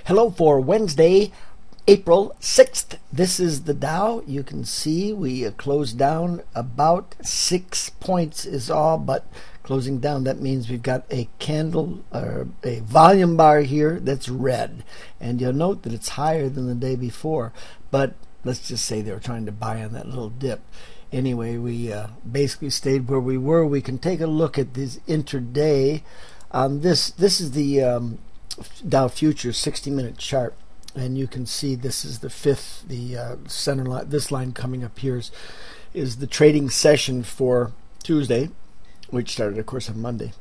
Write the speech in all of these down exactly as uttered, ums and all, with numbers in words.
Hello for Wednesday, April sixth. This is the Dow. You can see we closed down about six points is all, but closing down, that means we've got a candle or a volume bar here that's red. And you'll note that it's higher than the day before, but let's just say they were trying to buy on that little dip. Anyway, we uh, basically stayed where we were. We can take a look at this intraday. Um, this this is the um, Dow Futures sixty minute chart, and you can see this is the fifth, the uh, center line. This line coming up here is, is the trading session for Tuesday, which started, of course, on Monday.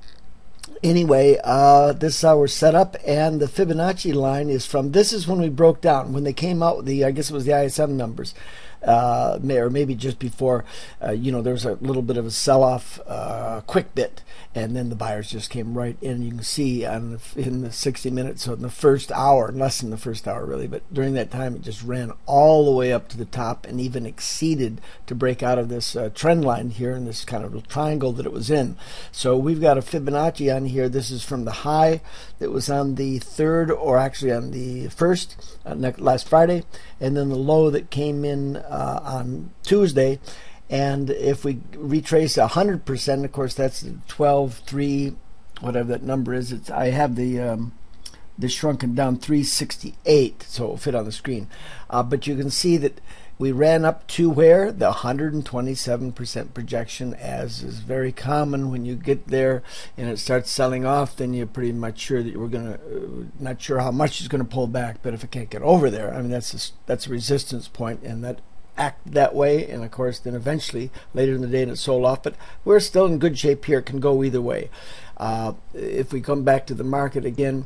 Anyway, uh, this is how we're set up, and the Fibonacci line is from, this is when we broke down, when they came out with the, I guess it was the I S M numbers, uh, or maybe just before, uh, you know, there was a little bit of a sell-off, uh, quick bit, and then the buyers just came right in. You can see on the, in the sixty minutes, so in the first hour, less than the first hour really, but during that time it just ran all the way up to the top and even exceeded to break out of this uh, trend line here in this kind of triangle that it was in. So we've got a Fibonacci on here. This is from the high that was on the third, or actually on the first, uh, last Friday, and then the low that came in uh, on Tuesday. And if we retrace one hundred percent, of course, that's twelve three, whatever that number is. It's, I have the um, the shrunken down three sixty-eight, so it'll fit on the screen. Uh, but you can see that we ran up to where? The one hundred twenty-seven percent projection, as is very common when you get there and it starts selling off, then you're pretty much sure that we're going to, uh, not sure how much it's going to pull back, but if it can't get over there, I mean, that's a, that's a resistance point, and that act that way, and of course then eventually later in the day and it sold off, but we're still in good shape here. It can go either way. Uh, if we come back to the market again,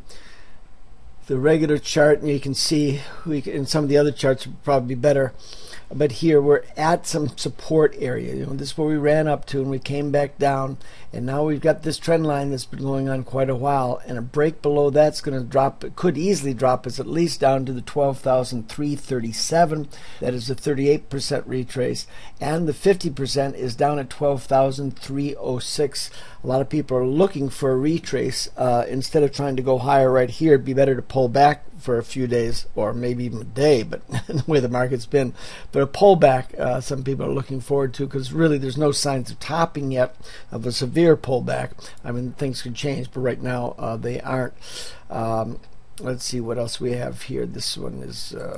the regular chart, and you can see we can, and some of the other charts would probably be better, but here we're at some support area. You know, this is where we ran up to and we came back down, and now we've got this trend line that's been going on quite a while, and a break below that's going to drop. It could easily drop us at least down to the twelve thousand three hundred thirty-seven. That is a thirty-eight percent retrace, and the fifty percent is down at twelve thousand three hundred six. A lot of people are looking for a retrace. Uh, instead of trying to go higher right here, it'd be better to pull back for a few days, or maybe even a day, but the way the market's been. But a pullback, uh, some people are looking forward to, because really there's no signs of topping yet of a severe pullback. I mean, things could change, but right now uh, they aren't. Um, let's see what else we have here. This one is... Uh,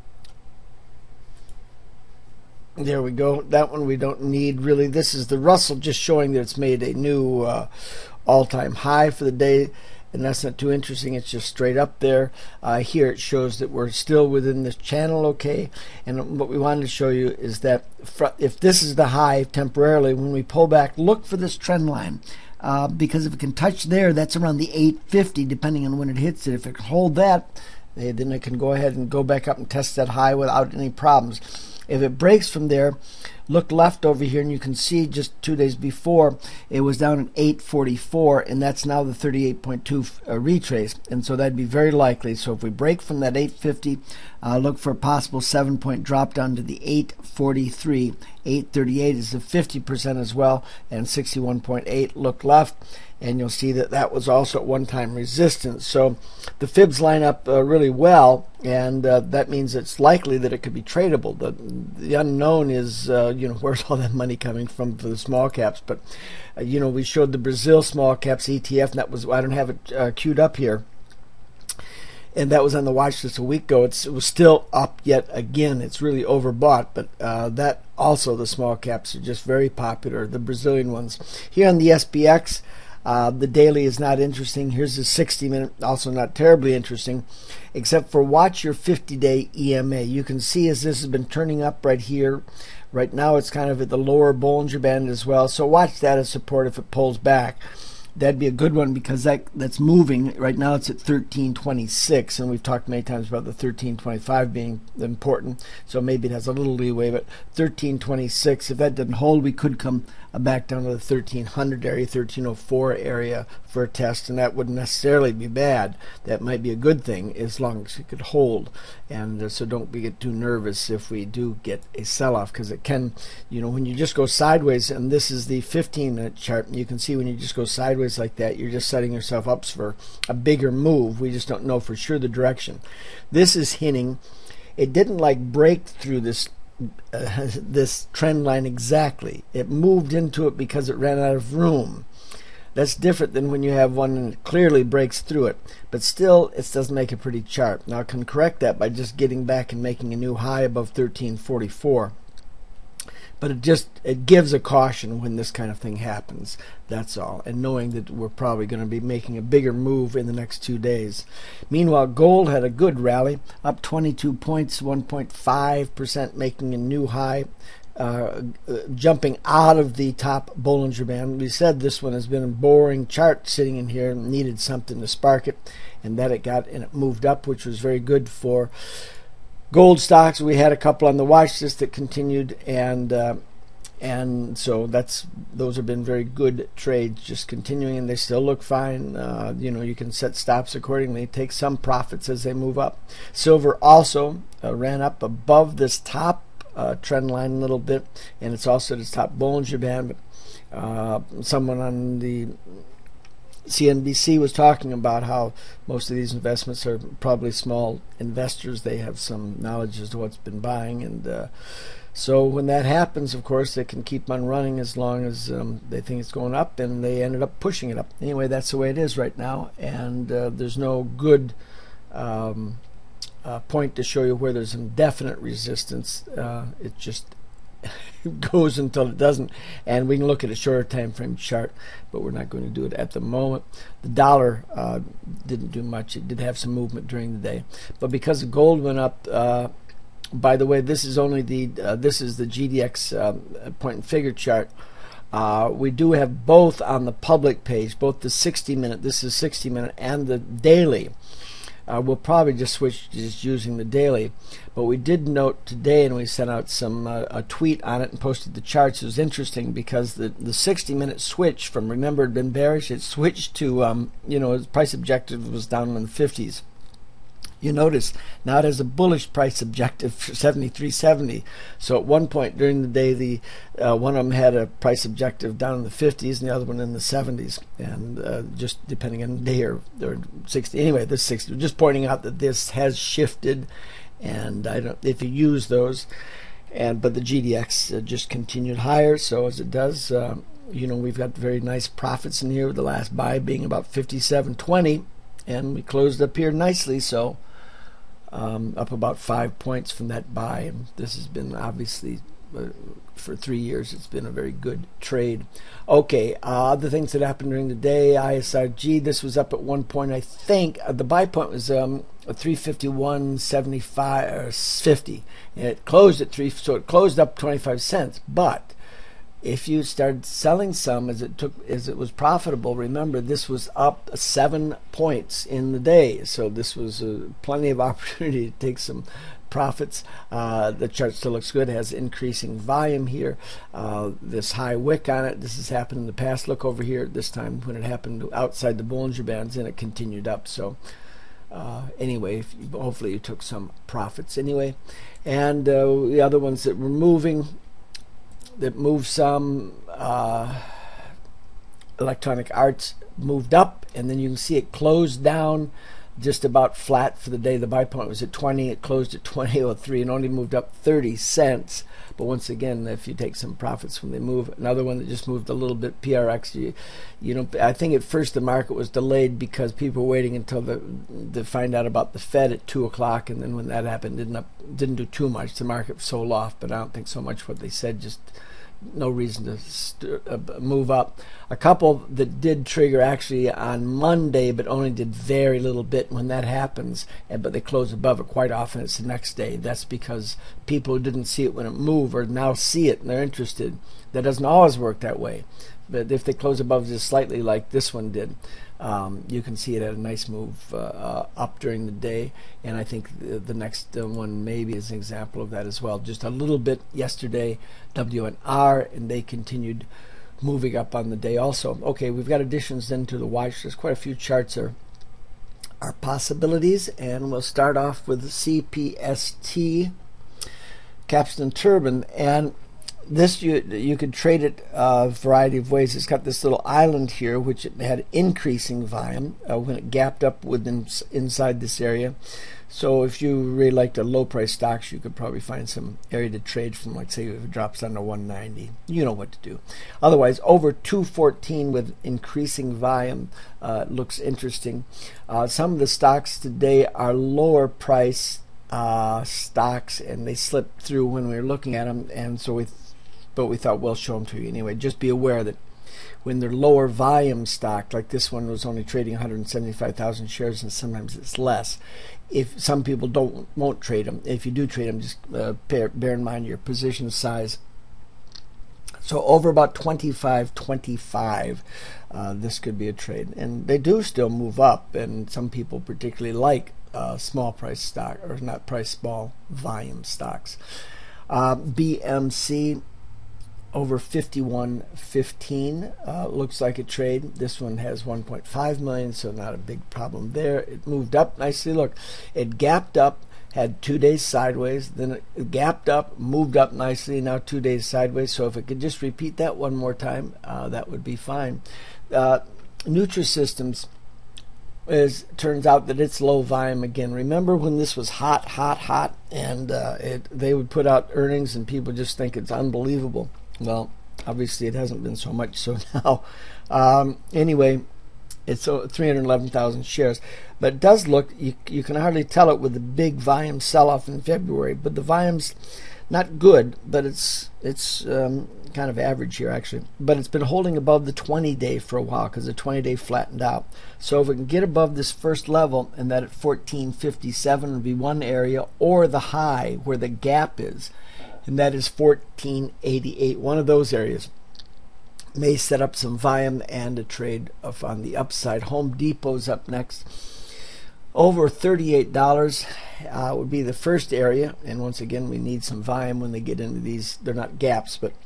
There we go. That one we don't need really. This is the Russell, just showing that it's made a new uh, all-time high for the day, and that's not too interesting. It's just straight up there. Uh, here it shows that we're still within this channel, okay? And what we wanted to show you is that if this is the high temporarily, when we pull back, look for this trend line. Uh, because if it can touch there, that's around the eight fifty, depending on when it hits it. If it can hold that, then it can go ahead and go back up and test that high without any problems. If it breaks from there, look left over here, and you can see just two days before it was down at eight forty-four, and that's now the thirty-eight point two uh, retrace, and so that'd be very likely. So if we break from that eight fifty, uh, look for a possible seven point drop down to the eight forty-three. eight thirty-eight is the fifty percent as well, and sixty-one point eight. Look left, and you'll see that that was also at one time resistance. So the fibs line up uh, really well, and uh, that means it's likely that it could be tradable. The, the unknown is, uh, you know, where's all that money coming from for the small caps? But, uh, you know, we showed the Brazil small caps E T F, and that was, I don't have it uh, queued up here, and that was on the watch list a week ago. It's, it was still up yet again. It's really overbought, but uh, that also, the small caps are just very popular, the Brazilian ones. Here on the S P X, Uh, the daily is not interesting. Here's the sixty minute, also not terribly interesting, except for watch your fifty day E M A. You can see as this has been turning up right here. Right now it's kind of at the lower Bollinger Band as well. So watch that as support if it pulls back. That'd be a good one, because that that's moving. Right now it's at thirteen twenty-six, and we've talked many times about the thirteen twenty-five being important, so maybe it has a little leeway, but thirteen twenty-six, if that doesn't hold, we could come uh, back down to the thirteen hundred area, thirteen oh four area for a test, and that wouldn't necessarily be bad. That might be a good thing as long as it could hold. And uh, so don't be get too nervous if we do get a sell-off, because it can, you know, when you just go sideways, and this is the fifteen minute chart, and you can see when you just go sideways like that, you're just setting yourself up for a bigger move. We just don't know for sure the direction. This is hinting. It didn't like break through this uh, this trend line exactly. It moved into it because it ran out of room. That's different than when you have one that clearly breaks through it. But still, it doesn't make a pretty chart. Now I can correct that by just getting back and making a new high above thirteen forty-four. But it just it gives a caution when this kind of thing happens. That's all. And knowing that we're probably going to be making a bigger move in the next two days. Meanwhile, gold had a good rally, up twenty-two points, one point five percent, making a new high. Uh, uh, jumping out of the top Bollinger Band. We said this one has been a boring chart sitting in here and needed something to spark it, and that it got, and it moved up, which was very good for gold stocks. We had a couple on the watch list that continued, and uh, and so that's those have been very good trades, just continuing, and they still look fine. Uh, you know, you can set stops accordingly, take some profits as they move up. Silver also uh, ran up above this top Uh, trend line a little bit, and it's also the top Bollinger Band. But uh, someone on the C N B C was talking about how most of these investments are probably small investors. They have some knowledge as to what's been buying, and uh, so when that happens, of course, they can keep on running as long as um, they think it's going up, and they ended up pushing it up. Anyway, that's the way it is right now, and uh, there's no good um, Uh, point to show you where there's some definite resistance. Uh, it just goes until it doesn't, and we can look at a shorter time frame chart, but we're not going to do it at the moment. The dollar uh, didn't do much. It did have some movement during the day, but because the gold went up, uh, by the way, this is only the uh, this is the G D X uh, point and figure chart. Uh, we do have both on the public page, both the sixty minute, this is sixty minute, and the daily. Uh, we'll probably just switch to just using the daily, but we did note today, and we sent out some uh, a tweet on it and posted the charts. It was interesting because the the sixty minute switch from, remember, it had been bearish, it switched to um, you know, its price objective was down in the fifties. You notice now it has a bullish price objective for seventy-three seventy. So at one point during the day, the uh, one of them had a price objective down in the fifties, and the other one in the seventies, and uh, just depending on the day, or, or sixty. Anyway, this sixty. Just pointing out that this has shifted, and I don't if you use those, and but the G D X uh, just continued higher. So as it does, uh, you know, we've got very nice profits in here, with the last buy being about fifty-seven twenty, and we closed up here nicely. So. Um, up about five points from that buy, and this has been obviously uh, for three years it's been a very good trade. Okay, uh, other things that happened during the day. I S R G, this was up at one point, I think uh, the buy point was um, three fifty-one seventy-five or fifty, and it closed at three, so it closed up twenty-five cents. But if you started selling some as it took as it was profitable, remember this was up seven points in the day, so this was uh, plenty of opportunity to take some profits. Uh, the chart still looks good, has increasing volume here. Uh, this high wick on it, this has happened in the past. Look over here this time when it happened outside the Bollinger Bands, and it continued up. So uh, anyway, if you, hopefully you took some profits anyway. And uh, the other ones that were moving, that moved some, uh, Electronic Arts moved up, and then you can see it closed down just about flat for the day. The buy point was at twenty, it closed at twenty oh three, and only moved up thirty cents. But once again, if you take some profits when they move. Another one that just moved a little bit, P R X. You, you know, I think at first the market was delayed because people were waiting until the to find out about the Fed at two o'clock, and then when that happened, didn't up, didn't do too much. The market sold off, but I don't think so much what they said. Just no reason to st uh, move up. A couple that did trigger actually on Monday, but only did very little bit when that happens, and but they close above it. Quite often it's the next day. That's because people who didn't see it when it moved or now see it and they're interested. That doesn't always work that way, but if they close above just slightly like this one did, um, you can see it had a nice move uh, uh, up during the day. And I think the, the next uh, one maybe is an example of that as well. Just a little bit yesterday, W N R, and they continued moving up on the day also. Okay, we've got additions then to the watch. There's quite a few charts there. Our possibilities, and we'll start off with C P S T, Capstan Turbine, and this you you could trade it a variety of ways. It's got this little island here, which it had increasing volume uh, when it gapped up within inside this area. So if you really liked a low price stocks, you could probably find some area to trade from, like say if it drops down to one ninety. You know what to do. Otherwise, over two fourteen with increasing volume uh, looks interesting. Uh, some of the stocks today are lower price uh, stocks, and they slipped through when we were looking at them, and so we, th but we thought we'll show them to you anyway. Just be aware that when they're lower volume stock, like this one was only trading one hundred seventy-five thousand shares, and sometimes it's less. If some people don't won't trade them, if you do trade them, just uh, bear, bear in mind your position size. So over about twenty-five twenty-five, uh, this could be a trade, and they do still move up, and some people particularly like uh, small price stock, or not price, small volume stocks. uh, B M C over fifty-one fifteen, uh, looks like a trade. This one has one point five million, so not a big problem there. It moved up nicely. Look, it gapped up, had two days sideways, then it gapped up, moved up nicely, now two days sideways. So if it could just repeat that one more time, uh, that would be fine. uh, Nutrisystems is turns out that it's low volume again. Remember when this was hot hot hot, and uh, it they would put out earnings and people just think it's unbelievable. Well, obviously it hasn't been so much so now. Um, anyway, it's uh, three hundred eleven thousand shares, but it does look, you, you can hardly tell it with the big volume sell-off in February, but the volume's not good, but it's it's um, kind of average here actually. But it's been holding above the twenty day for a while because the twenty day flattened out. So if it can get above this first level, and that at fourteen fifty-seven would be one area, or the high where the gap is, and that is fourteen eighty-eight, one of those areas, may set up some volume and a trade of on the upside. Home Depot's up next. Over thirty-eight dollars uh, would be the first area, and once again we need some volume when they get into these. They're not gaps, but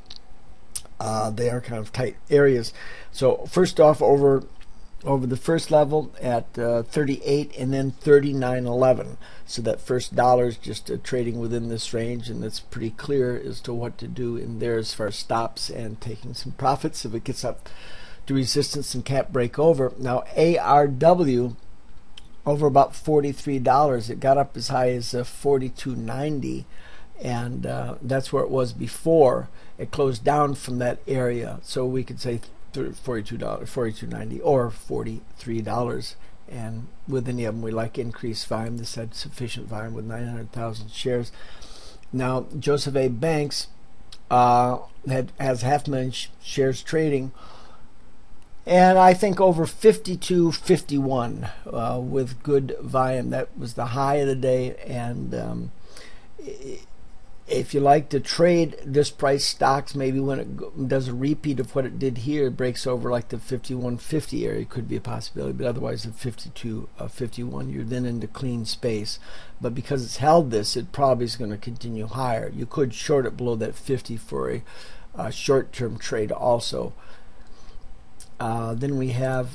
uh, they are kind of tight areas. So first off, over over the first level at uh, thirty-eight, and then thirty-nine eleven. So that first dollar is just uh, trading within this range, and it's pretty clear as to what to do in there as far as stops and taking some profits if it gets up to resistance and can't break over. Now A R W over about forty-three dollars. It got up as high as uh, forty-two ninety, and uh, that's where it was before. It closed down from that area, so we could say forty-two dollars, forty-two ninety, or forty-three dollars. And with any of them, we like increased volume. This had sufficient volume with nine hundred thousand shares. Now J O S B Banks uh, had has half a million sh shares trading, and I think over fifty-two fifty-one uh, with good volume. That was the high of the day, and um, if you like to trade this price stocks, maybe when it does a repeat of what it did here, it breaks over like the fifty-one fifty area, could be a possibility. But otherwise at fifty-two fifty-one, you're then into clean space. But because it's held this, it probably is going to continue higher. You could short it below that fifty for a uh, short-term trade also. Uh, then we have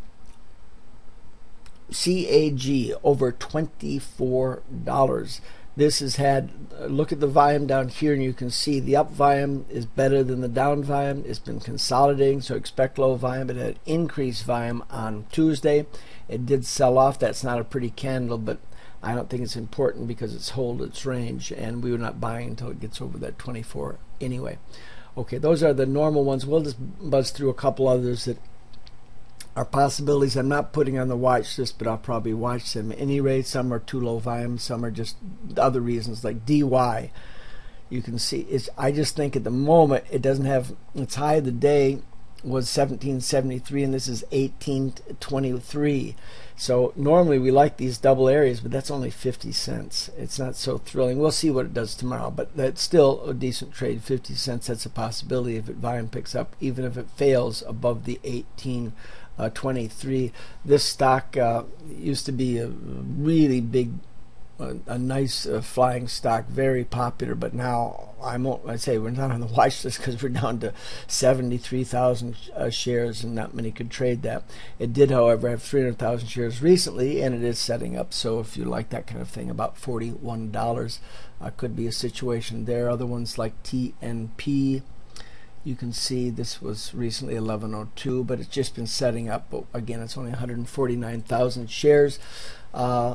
C A G over twenty-four dollars. This has had, uh, look at the volume down here, and you can see the up volume is better than the down volume. It's been consolidating, so expect low volume. It had increased volume on Tuesday. It did sell off. That's not a pretty candle, but I don't think it's important because it's hold its range, and we were not buying until it gets over that twenty-four anyway. Okay, those are the normal ones. We'll just buzz through a couple others that are possibilities. I'm not putting on the watch list, but I'll probably watch them. At any rate, some are too low volume, some are just other reasons, like D Y. You can see, it's, I just think at the moment it doesn't have, its high of the day was seventeen seventy-three, and this is eighteen twenty-three. So normally we like these double areas, but that's only fifty cents. It's not so thrilling. We'll see what it does tomorrow, but that's still a decent trade. fifty cents, that's a possibility if it volume picks up, even if it fails above the eighteen twenty-three. This stock uh, used to be a really big a, a nice uh, flying stock, very popular. But now I'm I say we're not on the watch list because we're down to seventy-three thousand uh, shares, and not many could trade that. It did, however, have three hundred thousand shares recently, and it is setting up. So if you like that kind of thing, about forty-one dollars uh, could be a situation there. Other ones like T N P. You can see this was recently eleven oh two, but it's just been setting up. But again, it's only one hundred forty-nine thousand shares. Uh,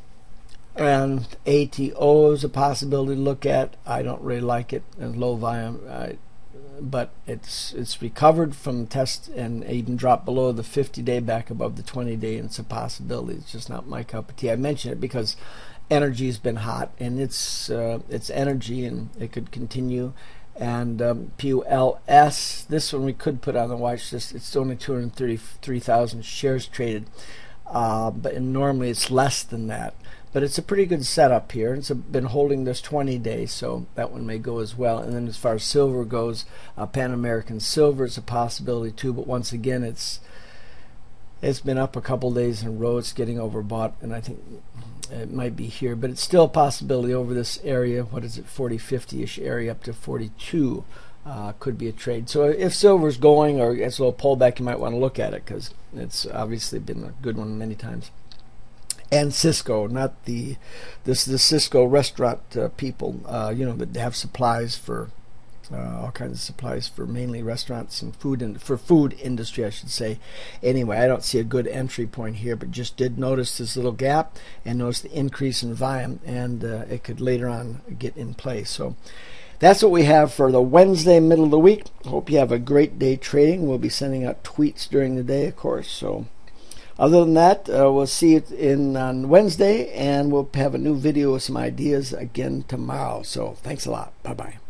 and A T O is a possibility to look at. I don't really like it as low volume, uh, but it's it's recovered from test and even dropped below the fifty day, back above the twenty day, and it's a possibility. It's just not my cup of tea. I mention it because energy has been hot, and it's uh, it's energy, and it could continue. And um, P U L S, this one we could put on the watch list. It's only two hundred thirty-three thousand shares traded, uh, but and normally it's less than that. But it's a pretty good setup here. It's a, been holding this twenty days, so that one may go as well. And then as far as silver goes, uh, Pan American Silver is a possibility too. But once again, it's it's been up a couple days in a row. It's getting overbought, and I think it might be here, but it's still a possibility over this area. What is it, forty fifty-ish area up to forty-two uh, could be a trade. So if silver's going or it's a little pullback, you might want to look at it because it's obviously been a good one many times. And Cisco, not the this the Cisco restaurant uh, people, uh, you know, that have supplies for uh, all kinds of supplies for mainly restaurants and food and for food industry, I should say. Anyway, I don't see a good entry point here, but just did notice this little gap and notice the increase in volume, and uh, it could later on get in place. So that's what we have for the Wednesday, middle of the week. Hope you have a great day trading. We'll be sending out tweets during the day, of course. So other than that, uh, we'll see it in on Wednesday, and we'll have a new video with some ideas again tomorrow. So thanks a lot. Bye-bye.